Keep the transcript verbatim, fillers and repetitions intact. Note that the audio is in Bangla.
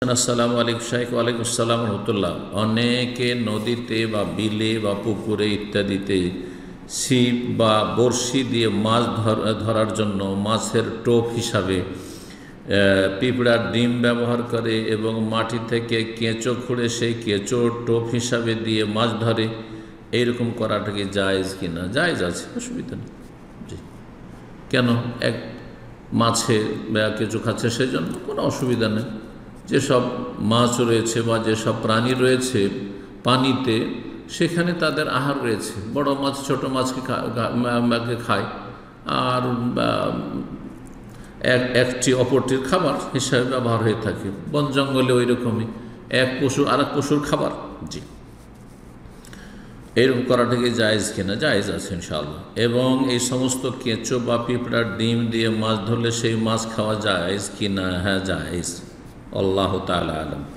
বলছেন আসসালামু আলাইকুম শাইখ। ওয়ালাইকুম আসসালাম রহমতুল্লাহ। অনেকে নদীতে বা বিলে বা পুকুরে ইত্যাদিতে ছিপ বা বড়শি দিয়ে মাছ ধরার জন্য মাছের টোপ হিসাবে পিঁপড়ার ডিম ব্যবহার করে এবং মাটি থেকে কেঁচো খুঁড়ে সেই কেঁচো টোপ হিসাবে দিয়ে মাছ ধরে। এইরকম করাটা কি জায়েজ কি না? জায়েজ আছে, অসুবিধা নেই। জি, কেন? এক মাছে কেঁচো খাচ্ছে সেজন্য কোনো অসুবিধা নেই। যেসব মাছ রয়েছে বা যেসব প্রাণী রয়েছে পানিতে, সেখানে তাদের আহার রয়েছে। বড় মাছ ছোট মাছকে খায়, আর এক একটি অপরটির খাবার হিসাবে ব্যবহার হয়ে থাকে। বন জঙ্গলে ওই রকমই এক পশু আর এক পশুর খাবার। জি, এরকম করাটাকে জায়েজ কিনা? জায়েজ আছে ইনশাআল্লাহ। এবং এই সমস্ত কেঁচো বা পিঁপড়ার ডিম দিয়ে মাছ ধরলে সেই মাছ খাওয়া জায়েজ কিনা? হ্যাঁ, জায়েজ। আল্লাহ তাআলা আলাম।